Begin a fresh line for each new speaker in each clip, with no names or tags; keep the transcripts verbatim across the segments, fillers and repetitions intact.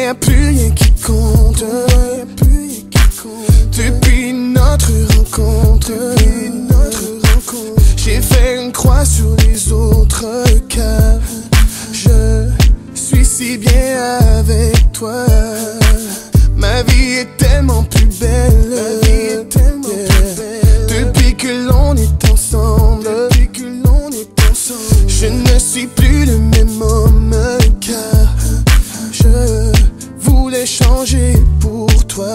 a plus rien qui compte. Depuis notre rencontre, j'ai fait une croix sur les autres car je suis si bien avec toi. Ma vie est tellement plus belle, Ma vie est tellement yeah. plus belle. Depuis que l'on est ensemble, Depuis que l'on est ensemble, je ne suis plus le même homme car je voulais changer pour toi.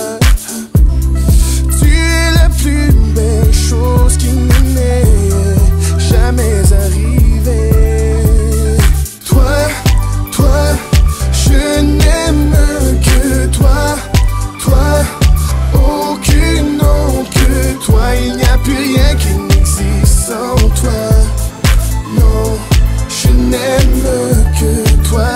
Tu es la plus belle chose qui ne m'est jamais arrivée. Toi, toi, je n'aime que toi. Toi, aucune autre que toi. Il n'y a plus rien qui n'existe sans toi. Non, je n'aime que toi.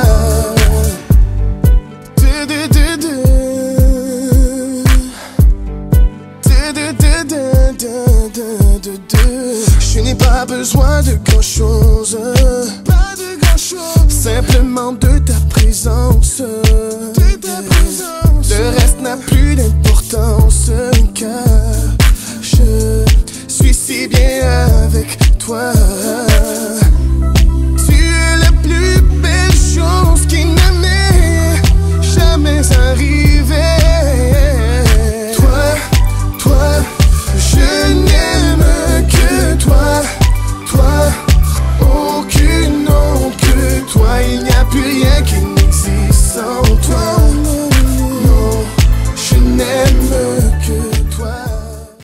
Je n'ai pas besoin de grand chose, pas de grand chose, simplement de ta présence. De ta présence. Le reste n'a plus d'importance car je suis si bien avec toi.